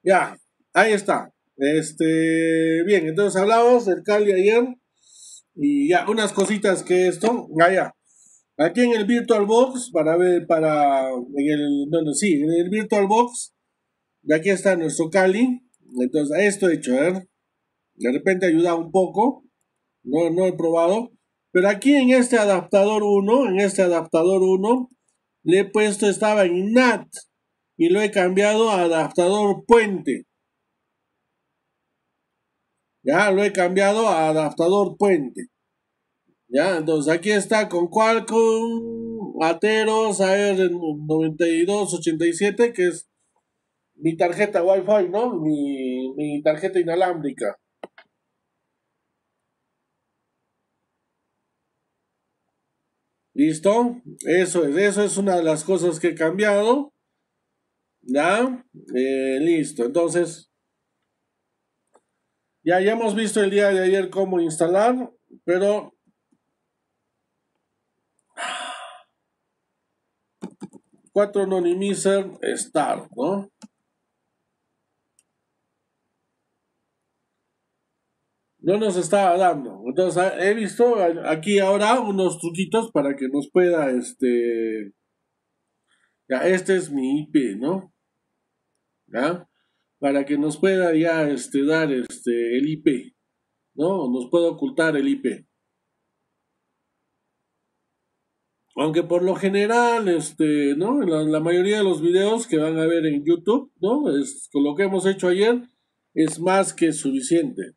Ya, ahí está. Bien, entonces hablamos del Cali ayer y ya, unas cositas que esto, ya. Aquí en el VirtualBox, para ver, sí, en el VirtualBox, y aquí está nuestro Cali. Entonces, esto he hecho, de repente ayuda un poco, no he probado, pero aquí en este adaptador uno le he puesto, estaba en NAT y lo he cambiado a adaptador puente. Ya lo he cambiado a adaptador puente. Ya, entonces aquí está con Qualcomm Atheros AR9287, que es mi tarjeta Wi-Fi, ¿no? Mi tarjeta inalámbrica. ¿Listo? Eso es una de las cosas que he cambiado. ¿Ya? Listo. Entonces, ya hemos visto el día de ayer cómo instalar, pero 4 Anonymizer Start, ¿no? No nos estaba dando. Entonces he visto aquí ahora unos truquitos para que nos pueda, ya, este es mi IP, ¿no? ¿Ya? Para que nos pueda ya, dar, el IP, ¿no? Nos puede ocultar el IP. Aunque por lo general, ¿no? La mayoría de los videos que van a ver en YouTube, ¿no? Con lo que hemos hecho ayer, es más que suficiente.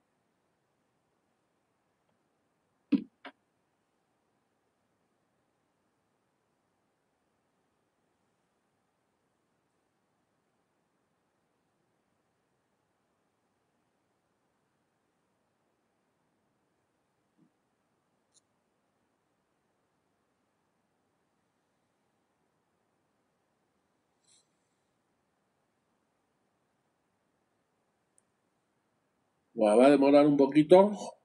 Va a demorar un poquito.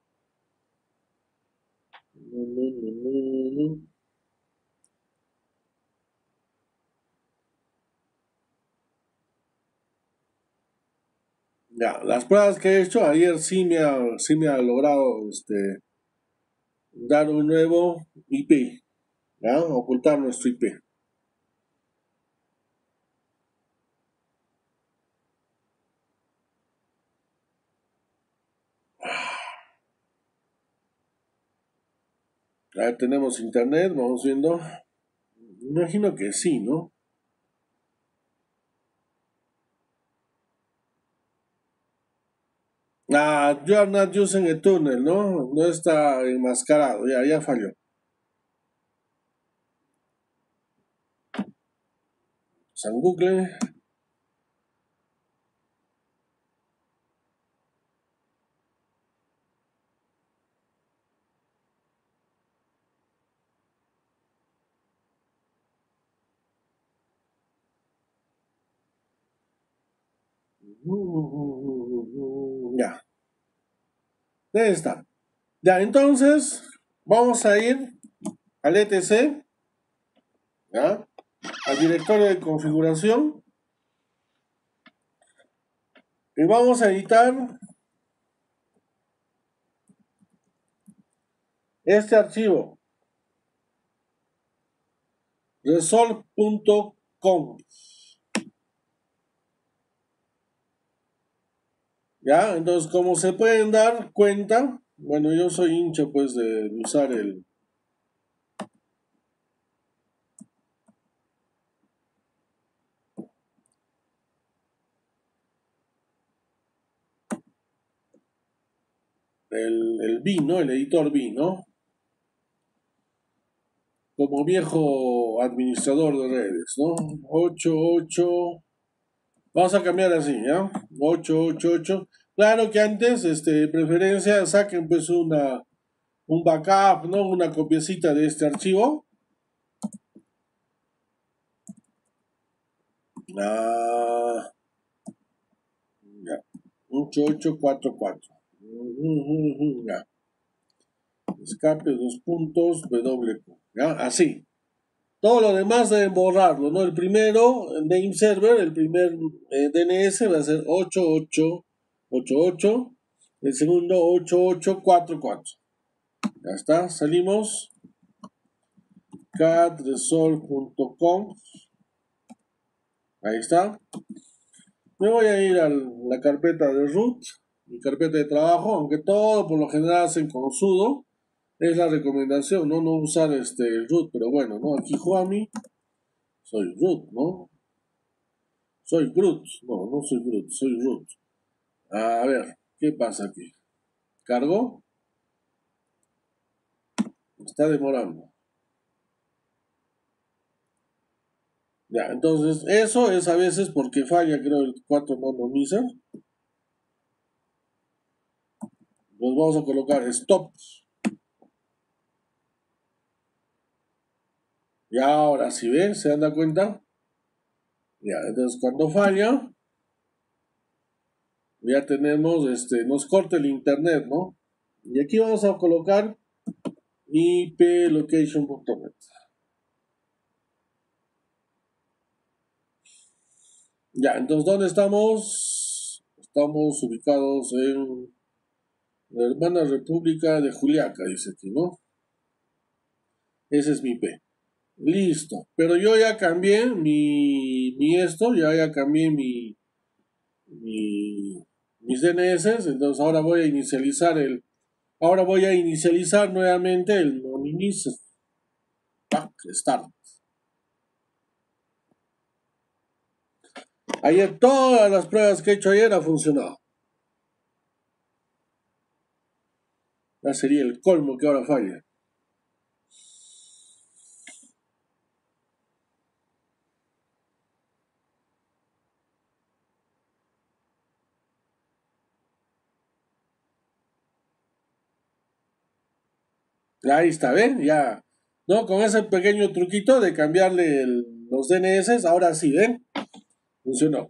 Ya, las pruebas que he hecho ayer sí me ha logrado dar un nuevo IP, ¿ya? Ocultar nuestro IP. Ya tenemos internet, vamos viendo. Imagino que sí, ¿no? Ah, you are not using a tunnel, ¿no? No está enmascarado, ya falló. San Google. Ya, debe estar. Ya, entonces, vamos a ir al ETC, ¿ya? Al directorio de configuración y vamos a editar este archivo, resolve.com. Ya, entonces como se pueden dar cuenta, bueno, yo soy hincha pues de usar el B, ¿no? El editor B, ¿no? Como viejo administrador de redes, ¿no? 88, vamos a cambiar así, ¿ya? 888. Claro que antes, preferencia, saquen pues un backup, ¿no? Una copiecita de este archivo. Ah, ya. 8844. Ya. Escape, dos puntos, W. ¿Ya? Así. Todo lo demás deben borrarlo, ¿no? El primero, name server, el primer DNS va a ser 8888. El segundo 8844. Ya está, salimos. catresol.com. Ahí está. Me voy a ir a la carpeta de root, mi carpeta de trabajo, aunque todo por lo general hacen con sudo. Es la recomendación, ¿no? No usar root, pero bueno, ¿no? Aquí Juami, soy root, ¿no? Soy Groot, no soy Groot, soy root. A ver, ¿qué pasa aquí? ¿Cargo? Está demorando. Ya, entonces eso es a veces porque falla, creo, el 4 monomizer. Nos vamos a colocar stop. Y ahora, si ven, ¿se dan cuenta? Ya, entonces cuando falla, ya tenemos, nos corta el internet, ¿no? Y aquí vamos a colocar iplocation.net. Ya, entonces, ¿dónde estamos? Estamos ubicados en la hermana República de Juliaca, dice aquí, ¿no? Ese es mi IP. Listo. Pero yo ya cambié ya cambié mis DNS, entonces ahora voy a inicializar nuevamente el Nonimizer. Start. Ayer todas las pruebas que he hecho ayer han funcionado. Ya sería el colmo que ahora falla. Ahí está, ¿ven? Ya. ¿No? Con ese pequeño truquito de cambiarle los DNS, ahora sí, ¿ven? Funcionó.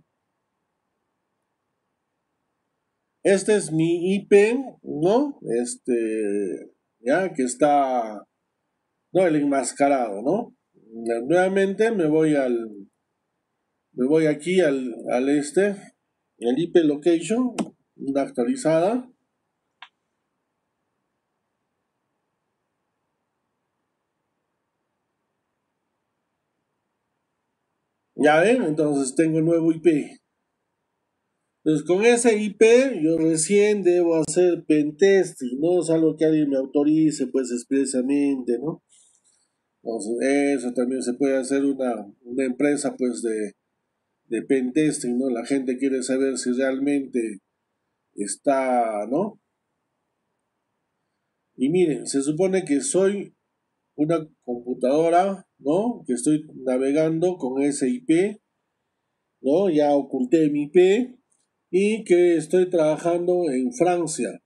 Este es mi IP, ¿no? Ya, que está, no, el enmascarado, ¿no? Nuevamente me voy aquí el IP location, una actualizada. Ya ven, entonces tengo el nuevo IP. Entonces con ese IP yo recién debo hacer pentesting, no es algo que alguien me autorice pues expresamente, ¿no? Entonces eso también se puede hacer una empresa pues de pentesting, ¿no? La gente quiere saber si realmente está, ¿no? Y miren, se supone que soy una computadora, ¿no? Que estoy navegando con ese IP, ¿no? Ya oculté mi IP y que estoy trabajando en Francia.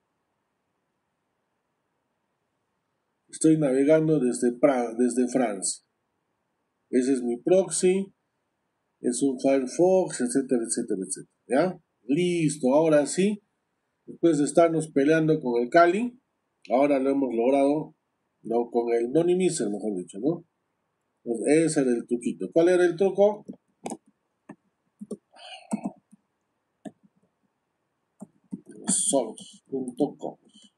Estoy navegando desde Francia. Ese es mi proxy, es un Firefox, etcétera, etcétera, etcétera. ¿Ya? Listo, ahora sí, después de estarnos peleando con el Kali, ahora lo hemos logrado, no, con el Nonimizer, mejor dicho, ¿no? Pues ese era el truquito. ¿Cuál era el truco? Source.com.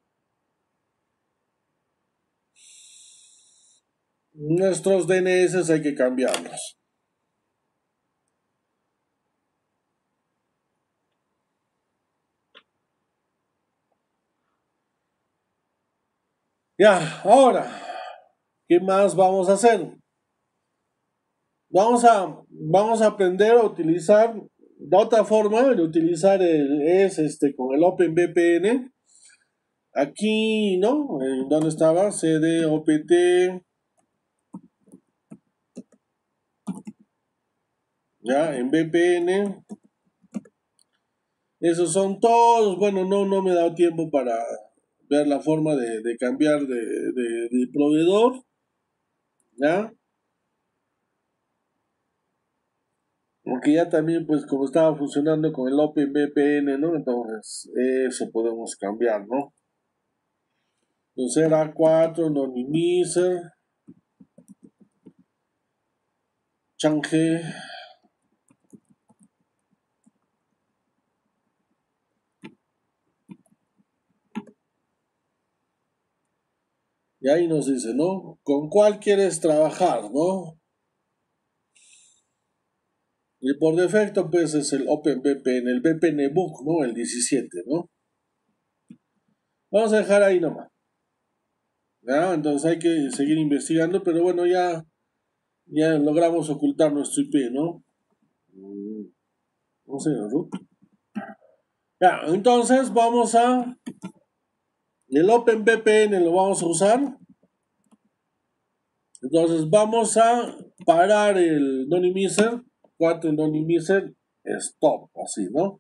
Nuestros DNS hay que cambiarlos. Ya, ahora, ¿qué más vamos a hacer? Vamos a aprender a utilizar, la otra forma de utilizar con el OpenVPN. Aquí, ¿no? ¿Dónde estaba? CD, OPT, ya, en VPN. Esos son todos, bueno, no me he dado tiempo para ver la forma de cambiar de proveedor, ¿ya? Porque ya también, pues, como estaba funcionando con el OpenVPN, ¿no? Entonces, eso podemos cambiar, ¿no? Entonces era 4, Nonimizer, Change. Y ahí nos dice, ¿no? ¿Con cuál quieres trabajar, no? Y por defecto, pues es el OpenVPN, el VPN Book, ¿no? El 17, ¿no? Vamos a dejar ahí nomás. ¿Ya? Entonces hay que seguir investigando, pero bueno, ya logramos ocultar nuestro IP, ¿no? No sé, ¿no? Ya, entonces vamos a... El OpenVPN lo vamos a usar. Entonces vamos a parar el Nonimizer. 4 Nonimizer, stop, así, ¿no?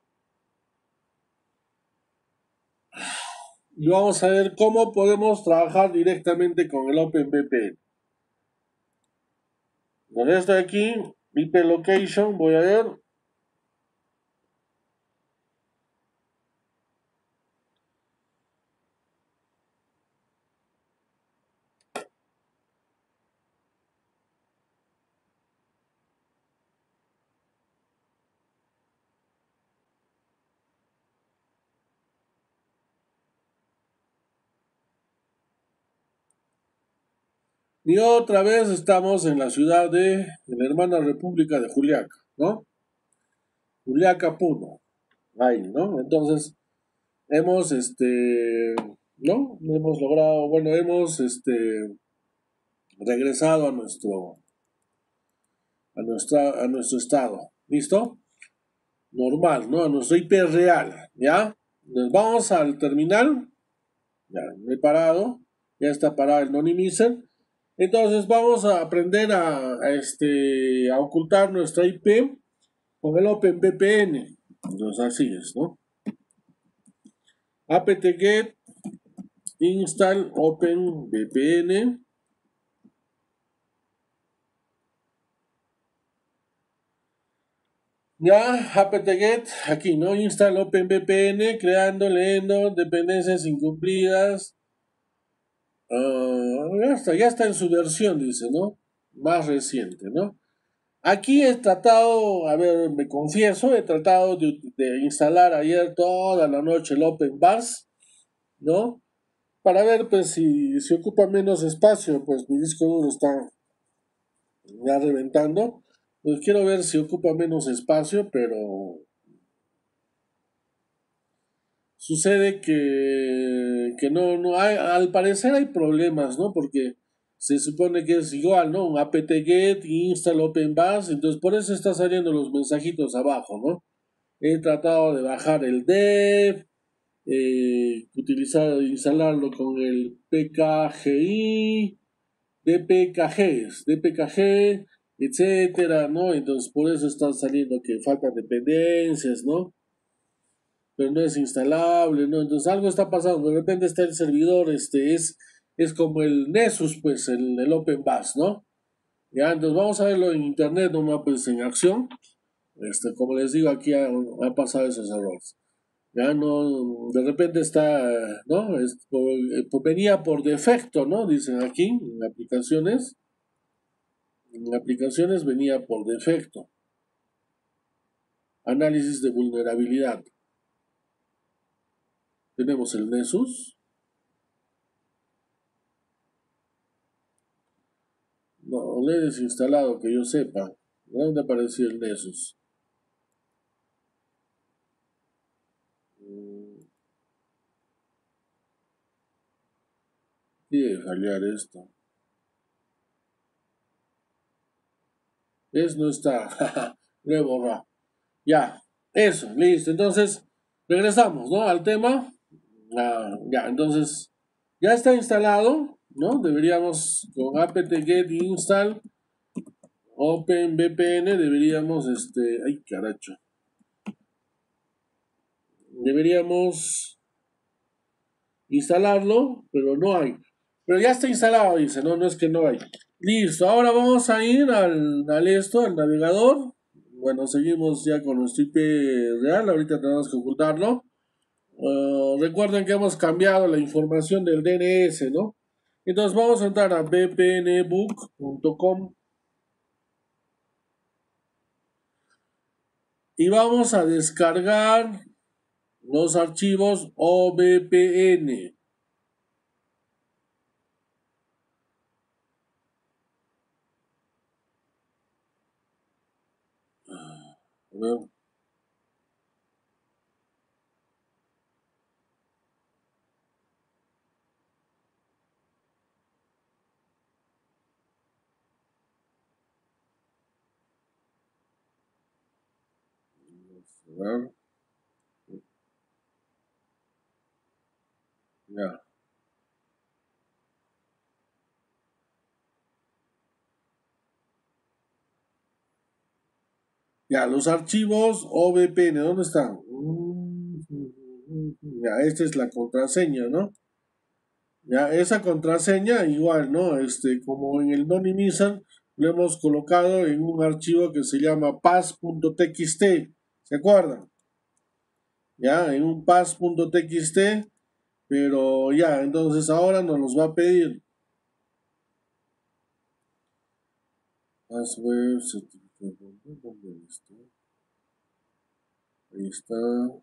Y vamos a ver cómo podemos trabajar directamente con el OpenVPN. Entonces estoy aquí, IP location, voy a ver. Y otra vez estamos en la ciudad de la hermana República de Juliaca, ¿no? Juliaca, Puno. Ahí, ¿no? Entonces, hemos, ¿no? Hemos logrado, bueno, hemos, regresado a nuestro estado. ¿Listo? Normal, ¿no? A nuestro IP real, ¿ya? Nos vamos al terminal, ya me he parado, ya está parado el Nonimizer. Entonces vamos a aprender a ocultar nuestra IP con el OpenVPN. Entonces así es, ¿no? apt-get install OpenVPN. Ya, apt-get, aquí, ¿no? Install OpenVPN, creando, leyendo, dependencias incumplidas. Ya está en su versión, dice, ¿no? Más reciente, ¿no? Aquí he tratado, a ver, me confieso, he tratado de instalar ayer toda la noche el OpenVARS, ¿no? Para ver, pues, si ocupa menos espacio, pues mi disco duro está ya reventando. Pues quiero ver si ocupa menos espacio, pero sucede que no hay, al parecer hay problemas, ¿no? Porque se supone que es igual, ¿no? Un apt-get, install OpenVAS, entonces por eso está saliendo los mensajitos abajo, ¿no? He tratado de bajar el dev, instalarlo con el PKGI, DPKG, etcétera, ¿no? Entonces por eso están saliendo que faltan dependencias, ¿no? Pero no es instalable, ¿no? Entonces algo está pasando, de repente está el servidor, es como el Nessus, pues, el OpenVAS, ¿no? Ya, entonces vamos a verlo en internet, nomás pues en acción. Como les digo, aquí ha pasado esos errores. Ya no, de repente está, ¿no? Pues venía por defecto, ¿no? Dicen aquí, en aplicaciones. En aplicaciones venía por defecto. Análisis de vulnerabilidad. Tenemos el Nessus. No, lo he desinstalado, que yo sepa. ¿Dónde apareció el Nessus? Tiene que fallar esto. No está. Lo he borrado. Ya, eso, listo. Entonces, regresamos, ¿no? Al tema. Ya, entonces, ya está instalado, ¿no? Deberíamos, con apt-get install OpenVPN, deberíamos, ay, caracho. Deberíamos instalarlo, pero no hay. Pero ya está instalado, dice, no, no es que no hay. Listo, ahora vamos a ir al navegador. Bueno, seguimos ya con nuestro IP real, ahorita tenemos que ocultarlo. Recuerden que hemos cambiado la información del DNS, ¿no? Entonces vamos a entrar a vpnbook.com. y vamos a descargar los archivos OBPN. A ver. A ver. Ya. Ya, los archivos OBPN, ¿dónde están? Ya, esta es la contraseña, ¿no? Ya, esa contraseña igual, ¿no? Como en el Nonimisan, lo hemos colocado en un archivo que se llama pass.txt, ¿se acuerdan? Ya, en un pass.txt, pero ya, entonces ahora nos los va a pedir. Password, certificado, ¿dónde está? Ahí está.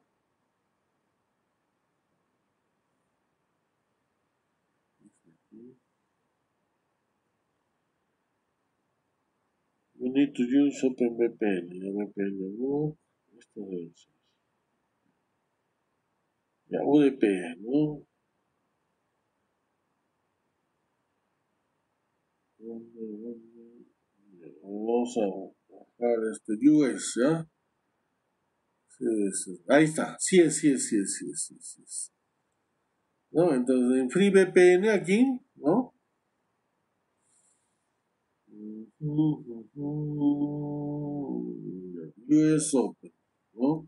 You need to use OpenVPN. VPN, no. Esto es. Ya, UDP, ¿no? Vamos a bajar US, ¿ya? Sí, sí. Ahí está. Sí es, sí es, sí es, sí es, sí es, sí es. ¿No? Entonces en FreeVPN aquí, ¿no? US Open, ¿no?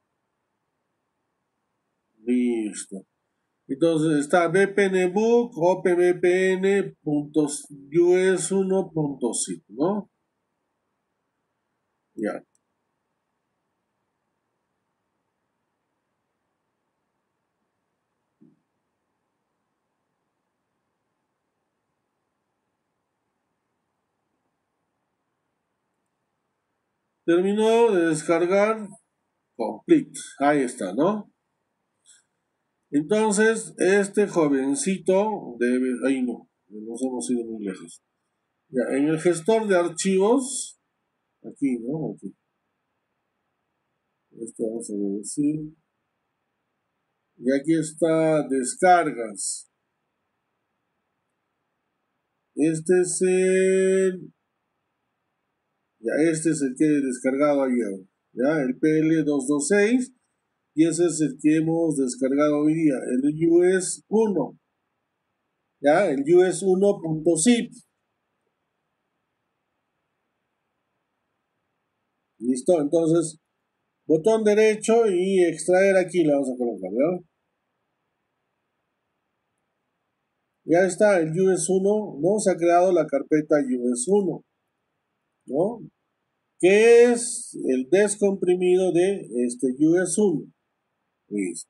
Listo. Entonces está VPNbook, openvpn.us1.zip, ¿no? Ya. Terminó de descargar. Complete. Ahí está, ¿no? Entonces, este jovencito debe. Ahí no. Nos hemos ido muy lejos. Ya, en el gestor de archivos. Aquí, ¿no? Aquí. Esto vamos a decir. Y aquí está descargas. Este es el. Ya, este es el que he descargado ayer. Ya, el PL226. Y ese es el que hemos descargado hoy día. El US1. Ya, el US1.zip. Listo, entonces, botón derecho y extraer aquí le vamos a colocar, ¿ya? Ya está el US1, ¿no? Se ha creado la carpeta US1, ¿no? Que es el descomprimido de este US1. Listo.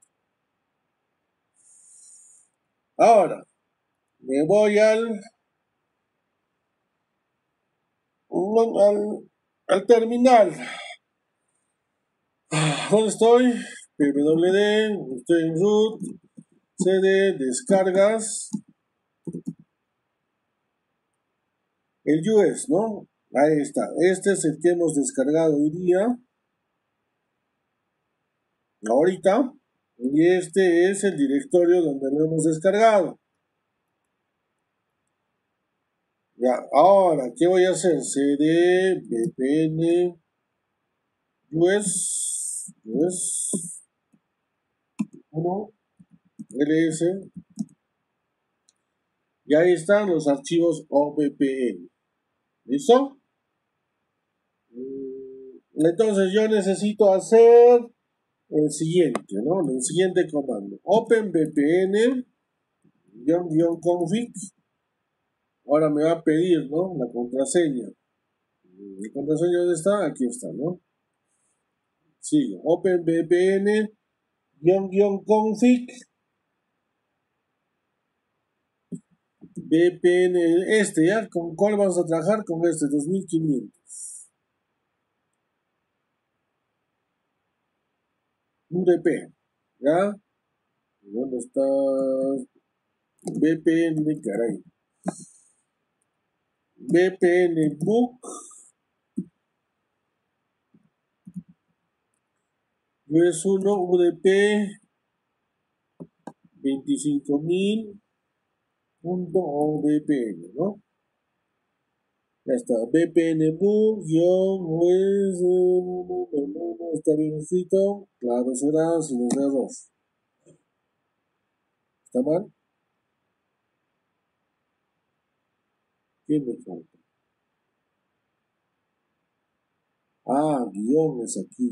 Ahora, me voy al terminal. ¿Dónde estoy? www, estoy en root, cd, descargas, el US, ¿no? Ahí está. Este es el que hemos descargado hoy día, ahorita. Y este es el directorio donde lo hemos descargado. Ya, ahora, ¿qué voy a hacer? cd, vpn, US 1, ls, y ahí están los archivos OBPN. ¿Listo? Entonces yo necesito hacer el siguiente, ¿no? El siguiente comando. OpenVPN, --config. Ahora me va a pedir, ¿no? La contraseña. ¿La contraseña dónde está? Aquí está, ¿no? Sigue. OpenVPN, --config. VPN, ¿ya? ¿Con cuál vamos a trabajar? Con este, 2500. UDP, ¿ya? ¿Dónde está VPN, caray? VPN Book US1 UDP 25.000.VPN, ¿no? Ya está, VPN Book, guión, está bien escrito, claro será, si no sea dos. ¿Está mal? ¿Quién me falta? Ah, guión es aquí.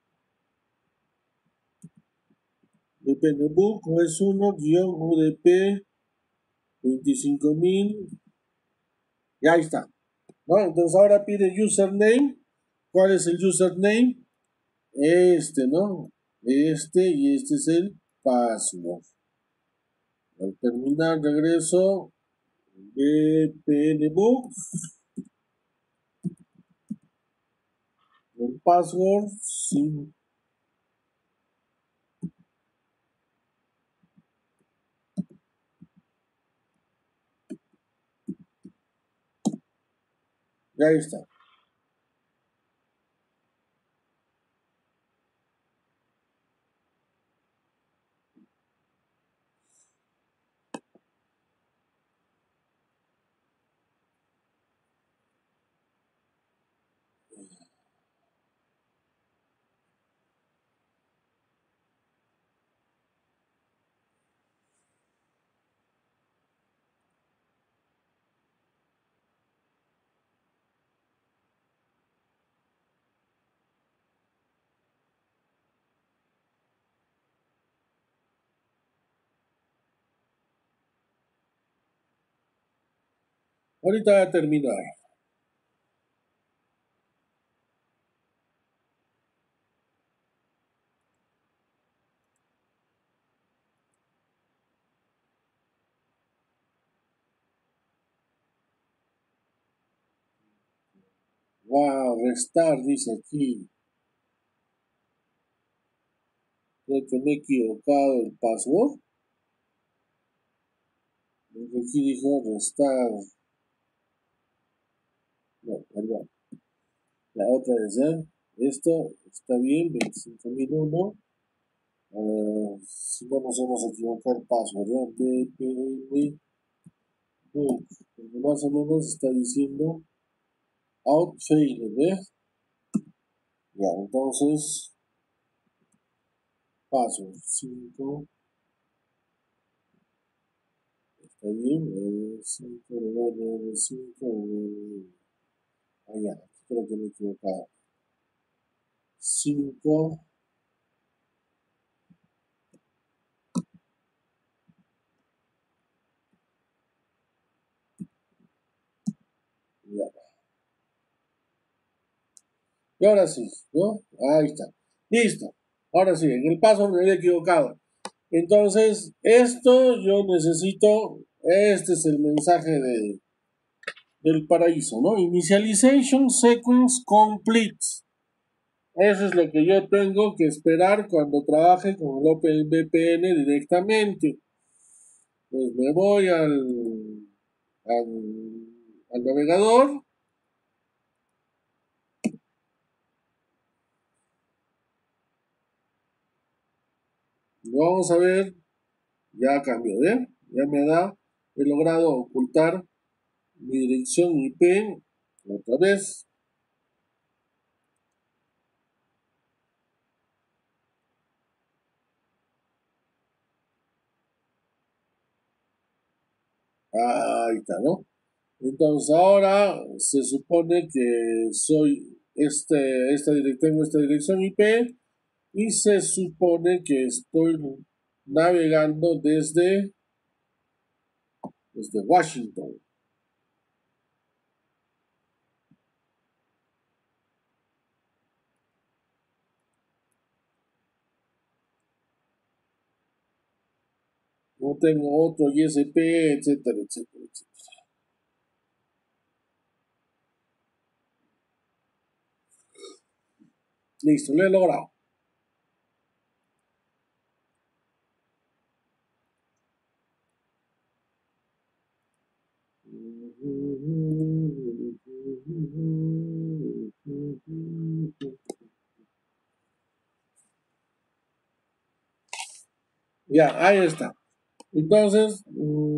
VPN Book es 1 guión UDP 25.000. Ya ahí está. ¿No? Entonces ahora pide username. ¿Cuál es el username? Este, ¿no? Este y este es el password. Al terminar regreso VPN Book. El password. Sí. Ya está. Ahorita va a terminar. Wow, restar, dice aquí. Creo que me he equivocado el password. Aquí dijo restar. No, perdón. La otra vez, ¿eh? Esto está bien, 25.001. Si no nos hemos equivocado el password, ¿ya? VPN Book. Porque más o menos está diciendo out failed, ¿ves? Ya, entonces, password 5. Está bien, 5, 5. Ah, ya, creo que me he equivocado. 5. Ya. Y ahora sí, ¿no? Ahí está. Listo. Ahora sí, en el paso me había equivocado. Entonces, esto yo necesito, este es el mensaje del paraíso, ¿no? Initialization sequence complete. Eso es lo que yo tengo que esperar cuando trabaje con el OpenVPN directamente. Pues me voy al navegador. Y vamos a ver, ya cambió, ¿eh? Ya me da, he logrado ocultar mi dirección IP otra vez. Ahí está, ¿no? Entonces ahora se supone que tengo esta dirección IP y se supone que estoy navegando desde Washington. No tengo otro ISP, etcétera, etcétera, etcétera. Listo, lo he logrado. Ya, ahí está. Entonces,